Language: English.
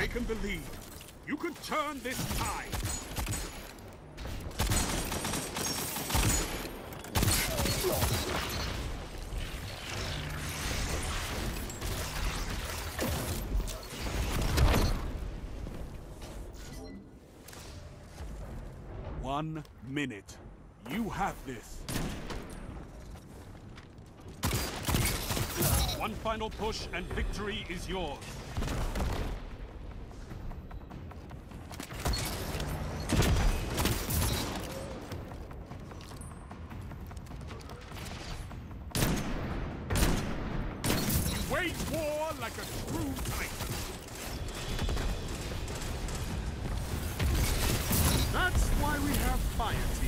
can believe. You can turn this tide. One minute. You have this. One final push and victory is yours. You wage war like a true titan. That's why we have fire teams.